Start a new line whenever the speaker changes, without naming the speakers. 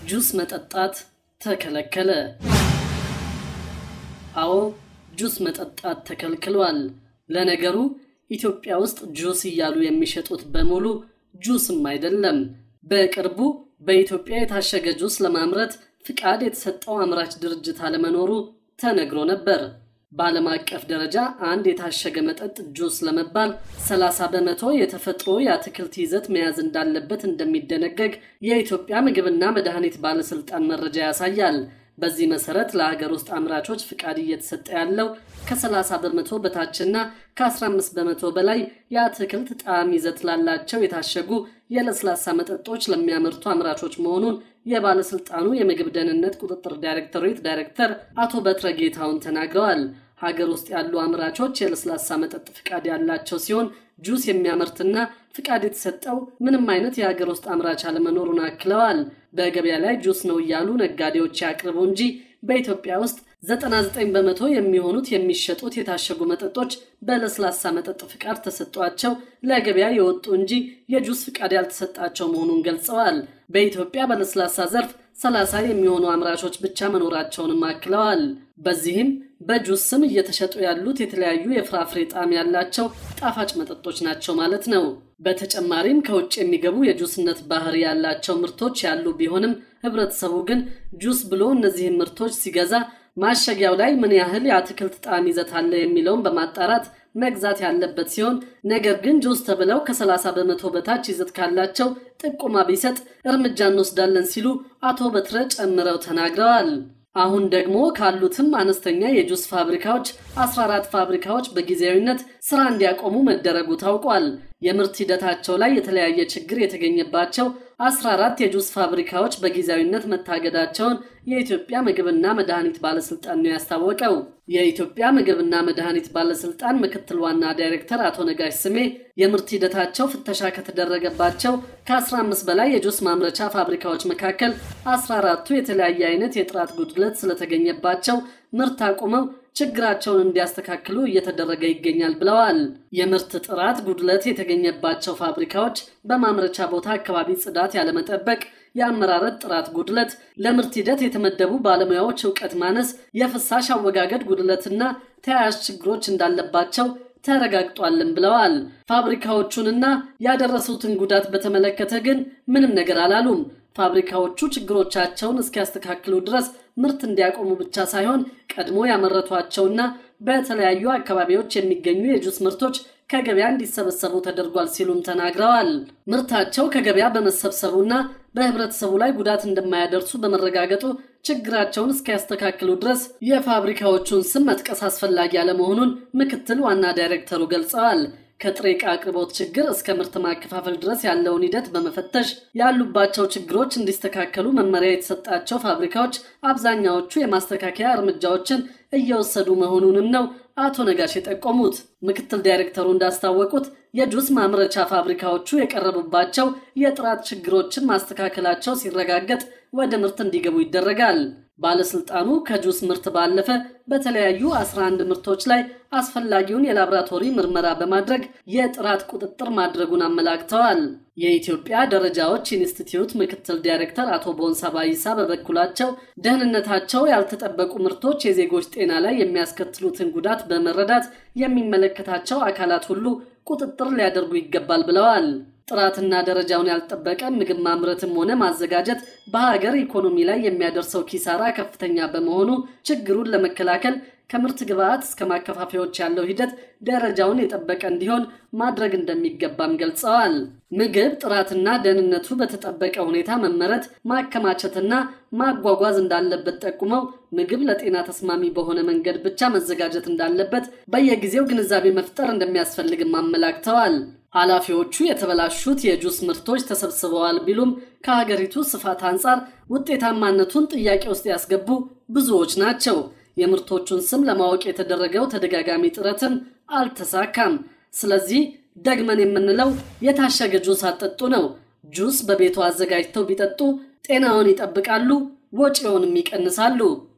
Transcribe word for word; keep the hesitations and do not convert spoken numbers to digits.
ጁስ መጠጣት ተከለከለ። አዎ ጁስ መጠጣት ተከልክሏል። ለነገሩ ኢትዮጵያ ውስጥ ጁስ እያሉ የሚሸጡት በሙሉ ጁስም አይደለም። በቅርቡ በኢትዮጵያ የታሸገ ጁስ ለማምረት ፍቃድ የተሰጠው አምራች ድርጅት አለመኖሩ ተነግሮ ነበር። በዓለም አቀፍ ደረጃ አንድ የታሸገ መጠጥ ጁስ ለመባል ሰላሳ በመቶ የተፈጥሮ የአትክልት ይዘት መያዝ እንዳለበት እንደሚደነገግ የኢትዮጵያ ምግብና መድኃኒት ባለስልጣን መረጃ ያሳያል። በዚህ መሰረት ለሀገር ውስጥ አምራቾች ፍቃድ እየተሰጠ ያለው ከ30 በመቶ በታችና ከ15 በመቶ በላይ የአትክልት ጣዕም ይዘት ላላቸው የታሸጉ የለስላሳ መጠጦች ለሚያመርቱ አምራቾች መሆኑን የባለስልጣኑ የምግብ ደህንነት ቁጥጥር ዳይሬክቶሬት ዳይሬክተር አቶ በትረ ጌታውን ተናግረዋል። ሀገር ውስጥ ያሉ አምራቾች የለስላሳ መጠጥ ፍቃድ ያላቸው ሲሆን ጁስ የሚያመርትና ፍቃድ የተሰጠው ምንም አይነት የሀገር ውስጥ አምራች አለመኖሩን አክለዋል። በገበያ ላይ ጁስ ነው ያሉ ነጋዴዎች ያቅርቡ እንጂ በኢትዮጵያ ውስጥ ዘጠና ዘጠኝ በመቶ የሚሆኑት የሚሸጡት የታሸጉ መጠጦች በለስላሳ መጠጥ ፍቃድ ተሰጥቷቸው ለገበያ የወጡ እንጂ የጁስ ፍቃድ ያልተሰጣቸው መሆኑን ገልጸዋል። በኢትዮጵያ በለስላሳ ዘርፍ ሰላሳ የሚሆኑ አምራቾች ብቻ መኖራቸውን አክለዋል። በዚህም በጁስ ስም እየተሸጡ ያሉት የተለያዩ የፍራፍሬ ጣዕም ያላቸው ጣፋጭ መጠጦች ናቸው ማለት ነው። በተጨማሪም ከውጭ የሚገቡ የጁስነት ባህሪ ያላቸው ምርቶች ያሉ ቢሆንም ህብረተሰቡ ግን ጁስ ብሎ እነዚህ ምርቶች ሲገዛ ማሸጊያው ላይ ምን ያህል የአትክልት ጣዕም ይዘት አለ የሚለውን በማጣራት መግዛት ያለበት ሲሆን ነገር ግን ጁስ ተብለው ከ30 በመቶ በታች ይዘት ካላቸው ጥቆማ ቢሰጥ እርምጃ እንወስዳለን ሲሉ አቶ በትረ ጨምረው ተናግረዋል። አሁን ደግሞ ካሉትም አነስተኛ የጁስ ፋብሪካዎች አስራ አራት ፋብሪካዎች በጊዜያዊነት ስራ እንዲያቆሙ መደረጉ ታውቋል። የምርት ሂደታቸው ላይ የተለያየ ችግር የተገኘባቸው አስራ አራት የጁስ ፋብሪካዎች በጊዜያዊነት መታገዳቸውን የኢትዮጵያ ምግብና መድኃኒት ባለስልጣን ነው ያስታወቀው። የኢትዮጵያ ምግብና መድኃኒት ባለስልጣን ምክትል ዋና ዳይሬክተር አቶ ነጋሽ ስሜ የምርት ሂደታቸው ፍተሻ ከተደረገባቸው ከ15 በላይ የጁስ ማምረቻ ፋብሪካዎች መካከል አስራ አራቱ የተለያየ አይነት የጥራት ጉድለት ስለተገኘባቸው ምርት አቁመው ችግራቸውን እንዲያስተካክሉ እየተደረገ ይገኛል ብለዋል። የምርት ጥራት ጉድለት የተገኘባቸው ፋብሪካዎች በማምረቻ ቦታ አካባቢ ጽዳት ያለመጠበቅ፣ የአመራረት ጥራት ጉድለት፣ ለምርት ሂደት የተመደቡ ባለሙያዎች ዕውቀት ማነስ፣ የፍሳሽ አወጋገድ ጉድለትና ተያያዥ ችግሮች እንዳለባቸው ተረጋግጧልም ብለዋል። ፋብሪካዎቹንና ያደረሱትን ጉዳት በተመለከተ ግን ምንም ነገር አላሉም። ፋብሪካዎቹ ችግሮቻቸውን እስኪያስተካክሉ ድረስ ምርት እንዲያቆሙ ብቻ ሳይሆን ቀድሞ ያመረቷቸውና በተለያዩ አካባቢዎች የሚገኙ የጁስ ምርቶች ከገበያ እንዲሰበሰቡ ተደርጓል ሲሉም ተናግረዋል። ምርታቸው ከገበያ በመሰብሰቡና በህብረተሰቡ ላይ ጉዳት እንደማያደርሱ በመረጋገጡ ችግራቸውን እስኪያስተካክሉ ድረስ የፋብሪካዎቹን ስም መጥቀስ አስፈላጊ ያለመሆኑን ምክትል ዋና ዳይሬክተሩ ገልጸዋል። ከጥሬ ዕቃ አቅርቦት ችግር እስከ ምርት ማከፋፈል ድረስ ያለውን ሂደት በመፈተሽ ያሉባቸው ችግሮች እንዲስተካከሉ መመሪያ የተሰጣቸው ፋብሪካዎች አብዛኛዎቹ የማስተካከያ እርምጃዎችን እየወሰዱ መሆኑንም ነው አቶ ነጋሽ የጠቆሙት። ምክትል ዳይሬክተሩ እንዳስታወቁት የጁስ ማምረቻ ፋብሪካዎቹ የቀረቡባቸው የጥራት ችግሮችን ማስተካከላቸው ሲረጋገጥ ወደ ምርት እንዲገቡ ይደረጋል። ባለስልጣኑ ከጁስ ምርት ባለፈ በተለያዩ አስራ አንድ ምርቶች ላይ አስፈላጊውን የላብራቶሪ ምርመራ በማድረግ የጥራት ቁጥጥር ማድረጉን አመላክተዋል። የኢትዮጵያ ደረጃዎች ኢንስቲትዩት ምክትል ዳይሬክተር አቶ ቦንሳ ባይሳ በበኩላቸው ደህንነታቸው ያልተጠበቁ ምርቶች የዜጎች ጤና ላይ የሚያስከትሉትን ጉዳት በመረዳት የሚመለከታቸው አካላት ሁሉ ቁጥጥር ሊያደርጉ ይገባል ብለዋል። ጥራትና ደረጃውን ያልተጠበቀ ምግብ ማምረትም ሆነ ማዘጋጀት በሀገር ኢኮኖሚ ላይ የሚያደርሰው ኪሳራ ከፍተኛ በመሆኑ ችግሩን ለመከላከል ከምርት ግብዓት እስከ ማከፋፈያዎች ያለው ሂደት ደረጃውን የጠበቀ እንዲሆን ማድረግ እንደሚገባም ገልጸዋል። ምግብ ጥራትና ደህንነቱ በተጠበቀ ሁኔታ መመረት፣ ማከማቸትና ማጓጓዝ እንዳለበት ጠቁመው ምግብ ለጤና ተስማሚ በሆነ መንገድ ብቻ መዘጋጀት እንዳለበት በየጊዜው ግንዛቤ መፍጠር እንደሚያስፈልግም አመላክተዋል። ኃላፊዎቹ የተበላሹት የጁስ ምርቶች ተሰብስበዋል ቢሉም ከሀገሪቱ ስፋት አንፃር ውጤታማነቱን ጥያቄ ውስጥ ያስገቡ ብዙዎች ናቸው። የምርቶቹን ስም ለማወቅ የተደረገው ተደጋጋሚ ጥረትም አልተሳካም። ስለዚህ ደግመን የምንለው የታሸገ ጁስ አጠጡ ነው። ጁስ በቤቱ አዘጋጅተው ቢጠጡ ጤናውን ይጠብቃሉ፣ ወጪውንም ይቀንሳሉ።